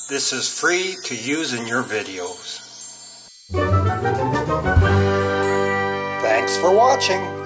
This is free to use in your videos. Thanks for watching.